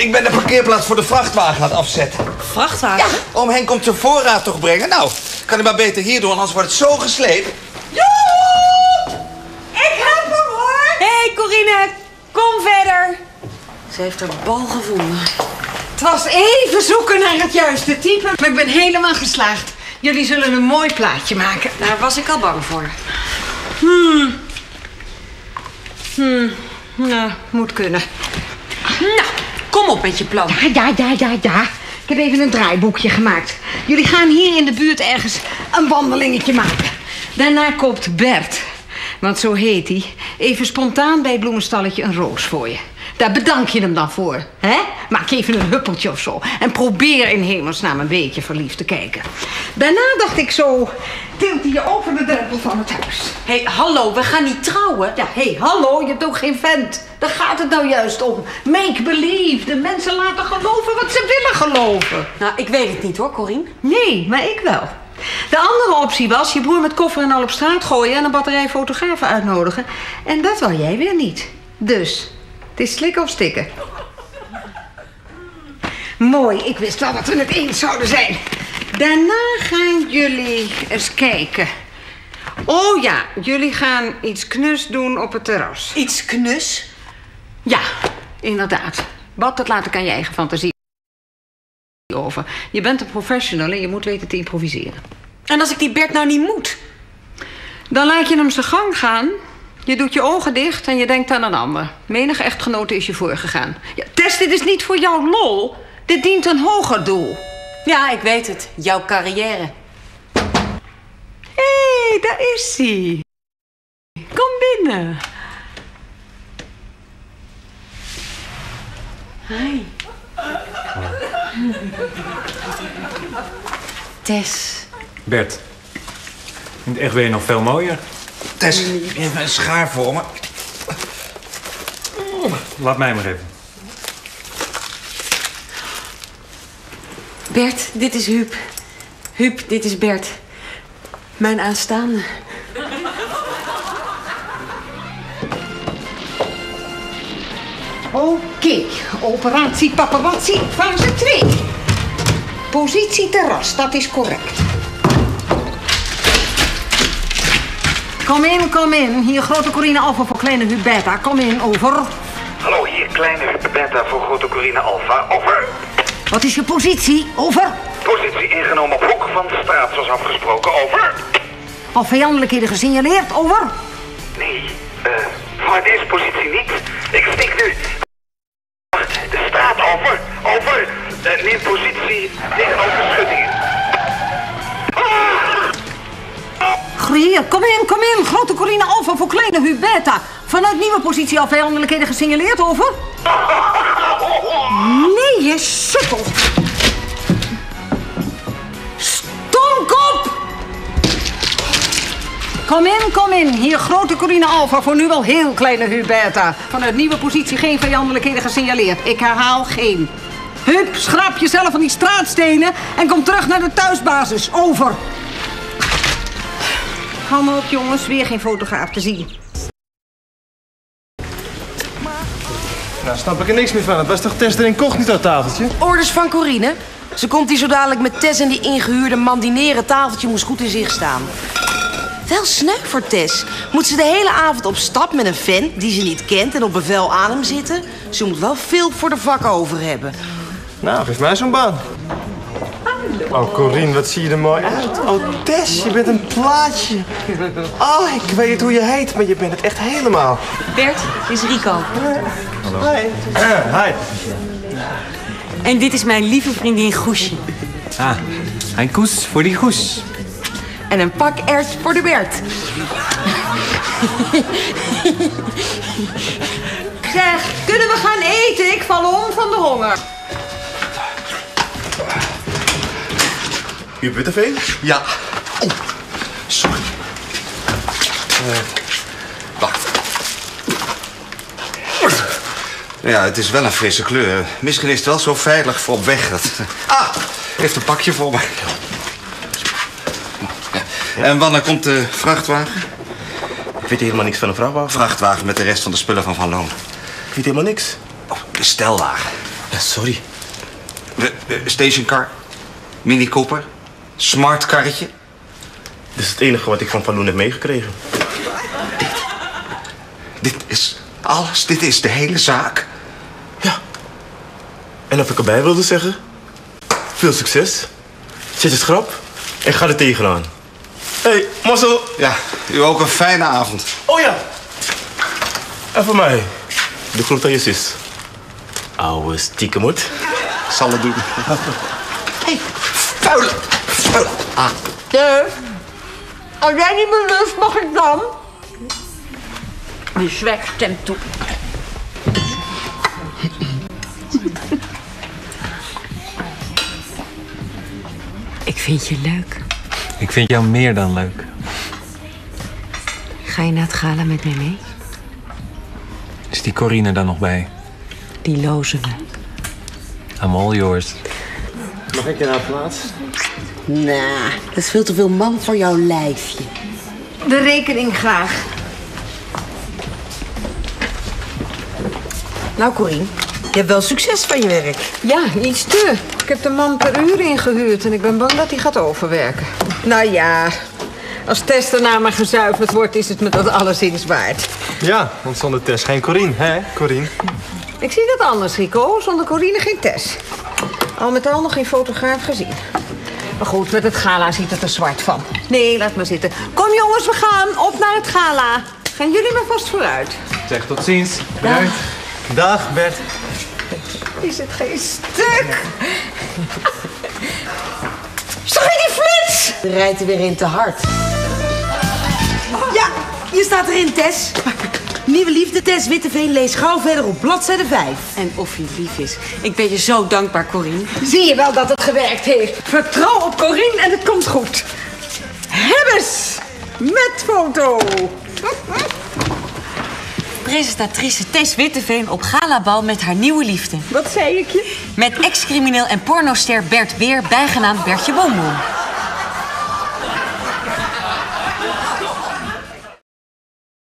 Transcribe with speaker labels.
Speaker 1: Ik ben de parkeerplaats voor de vrachtwagen aan het afzetten.
Speaker 2: Vrachtwagen?
Speaker 1: Ja, oom Henk komt zijn voorraad toch brengen. Nou, kan hij maar beter hier doen, anders wordt het zo gesleept.
Speaker 3: Joep! Ik heb hem, hoor!
Speaker 2: Hé, Corine, kom verder. Ze heeft haar bal gevonden.
Speaker 3: Het was even zoeken naar het juiste type, maar ik ben helemaal geslaagd. Jullie zullen een mooi plaatje maken.
Speaker 2: Daar was ik al bang voor.
Speaker 3: Nou, moet kunnen.
Speaker 2: Nou, kom op met je plan.
Speaker 3: Ja. Ik heb even een draaiboekje gemaakt. Jullie gaan hier in de buurt ergens een wandelingetje maken. Daarna koopt Bert, want zo heet hij, even spontaan bij het bloemenstalletje een roos voor je. Daar bedank je hem dan voor, hè? Maak even een huppeltje of zo. En probeer in hemelsnaam een beetje verliefd te kijken. Daarna dacht ik zo, tilt hij je over de drempel van het huis.
Speaker 2: Hé, hallo, we gaan niet trouwen.
Speaker 3: Ja, hallo, je hebt ook geen vent. Daar gaat het nou juist om. Make believe. De mensen laten geloven wat ze willen geloven.
Speaker 2: Nou, ik weet het niet hoor, Corine.
Speaker 3: Nee, maar ik wel. De andere optie was je broer met koffer en al op straat gooien en een batterij fotografen uitnodigen. En dat wou jij weer niet. Dus, het is slikken of stikken. Mooi, ik wist wel dat we het eens zouden zijn. Daarna gaan jullie eens kijken. Oh ja, jullie gaan iets knus doen op het terras.
Speaker 2: Iets knus?
Speaker 3: Ja, inderdaad. Wat, dat laat ik aan je eigen fantasie over. Je bent een professional en je moet weten te improviseren.
Speaker 2: En als ik die Bert nou niet moet?
Speaker 3: Dan laat je hem zijn gang gaan. Je doet je ogen dicht en je denkt aan een ander. Menige echtgenote is je voorgegaan. Ja, Tess, dit is niet voor jouw lol. Dit dient een hoger doel.
Speaker 2: Ja, ik weet het. Jouw carrière.
Speaker 3: Hé, daar is hij. Kom binnen.
Speaker 2: Hi. Tess.
Speaker 4: Bert, in het echt ben je nog veel mooier.
Speaker 1: Tess, geef me een schaar voor me.
Speaker 4: Laat mij maar even.
Speaker 2: Bert, dit is Huub. Huub, dit is Bert. Mijn aanstaande.
Speaker 3: Oké, operatie paparazzi, fase 2. Positie terras, dat is correct. Kom in. Hier grote Corine Alpha voor kleine Hubeta. Kom in, over.
Speaker 5: Hallo, hier kleine Hubeta voor grote Corine Alpha, over.
Speaker 3: Wat is je positie, over?
Speaker 5: Positie ingenomen op hoek van de straat, zoals afgesproken, over.
Speaker 3: Al vijandelijkheden gesignaleerd, over?
Speaker 5: Nee, voor deze positie niet. Ik steek nu de straat over. Neem positie tegenover de schutting.
Speaker 3: Hier, kom in. Grote Corine Alpha voor kleine Hubeta. Vanuit nieuwe positie al vijandelijkheden gesignaleerd, over? Nee, je sukkel. Stomkop! Kom in. Hier grote Corine Alpha voor nu wel heel kleine Hubeta. Vanuit nieuwe positie geen vijandelijkheden gesignaleerd. Ik herhaal geen. Hup, schraap jezelf van die straatstenen en kom terug naar de thuisbasis. Over. Hou me op, jongens. Weer geen fotograaf te zien.
Speaker 6: Nou, snap ik er niks meer van. Het was toch Tess de incognito tafeltje?
Speaker 7: Orders van Corine. Ze komt hier zo dadelijk met Tess en die ingehuurde man dineren. Tafeltje moest goed in zicht staan. Wel sneu voor Tess. Moet ze de hele avond op stap met een vent die ze niet kent en op bevel aan hem zitten? Ze moet wel veel voor de vak over hebben.
Speaker 6: Nou, geef mij zo'n baan. Oh, Corine, wat zie je er mooi uit. Oh, Tess, je bent een plaatje. Oh, ik weet niet hoe je heet, maar je bent het echt helemaal.
Speaker 2: Bert, dit is Rico.
Speaker 6: Hallo. Hi.
Speaker 2: En dit is mijn lieve vriendin Goesje.
Speaker 4: Ah, een koes voor die goes.
Speaker 2: En een pak ert voor de Bert.
Speaker 3: Zeg, kunnen we gaan eten? Ik val om van de honger.
Speaker 8: U bent er veel?
Speaker 1: Ja. Oh, sorry. Wacht. Ja, het is wel een frisse kleur. Misschien is het wel zo veilig voor op weg. Heeft een pakje voor me. Ja. En wanneer komt de vrachtwagen?
Speaker 8: Ik weet helemaal niks van een vrachtwagen.
Speaker 1: Vrachtwagen met de rest van de spullen van Van Loon.
Speaker 8: Ik weet helemaal niks.
Speaker 1: Oh, de stelwagen.
Speaker 8: Sorry.
Speaker 1: Stationcar, Mini Cooper, smart karretje.
Speaker 8: Dit is het enige wat ik van Loen heb meegekregen.
Speaker 1: Dit is alles, dit is de hele zaak.
Speaker 8: Ja. En of ik erbij wilde zeggen... Veel succes. Zet je schrap en ga er tegenaan. Hey, Marcel.
Speaker 1: Ja, u ook een fijne avond.
Speaker 8: Oh ja. En voor mij. De groet aan je zus. Oude stiekemot.
Speaker 1: Zal het doen. Hey, vuile. Ah.
Speaker 3: Teus, als jij niet meer lust, mag ik dan? Die zwek stemt toe.
Speaker 2: Ik vind je leuk.
Speaker 4: Ik vind jou meer dan leuk.
Speaker 2: Ga je naar het gala met mij mee?
Speaker 4: Is die Corine dan nog bij?
Speaker 2: Die lozen we.
Speaker 4: I'm all yours.
Speaker 6: Mag ik je naar plaats?
Speaker 7: Nou, dat is veel te veel man voor jouw lijfje.
Speaker 3: De rekening graag.
Speaker 7: Nou, Corine, je hebt wel succes van je werk.
Speaker 3: Ja, iets te. Ik heb de man per uur ingehuurd en ik ben bang dat hij gaat overwerken. Nou ja, als Tess daarna maar gezuiverd wordt, is het me dat alleszins waard.
Speaker 6: Ja, want zonder Tess geen Corine, hè, Corine?
Speaker 3: Ik zie dat anders, Rico. Zonder Corine geen Tess. Al met al nog geen fotograaf gezien. Maar goed, met het gala ziet het er zwart van. Nee, laat maar zitten. Kom jongens, we gaan op naar het gala. Gaan jullie maar vast vooruit.
Speaker 4: Zeg tot ziens. Bedankt.
Speaker 6: Dag, Bert.
Speaker 3: Is het geen stuk? Zag je die flits?
Speaker 7: Je rijdt er weer in te hard. Ja, je staat erin, Tess. Nieuwe liefde, Tess Witteveen. Lees gauw verder op bladzijde 5.
Speaker 2: En of hij lief is. Ik ben je zo dankbaar, Corine.
Speaker 3: Zie je wel dat het gewerkt heeft. Vertrouw op Corine en het komt goed. Hebbes! Met foto.
Speaker 2: Presentatrice Tess Witteveen op galabal met haar nieuwe liefde.
Speaker 3: Wat zei ik je?
Speaker 2: Met ex-crimineel en pornoster Bert Beer, bijgenaamd Bertje Boomboom.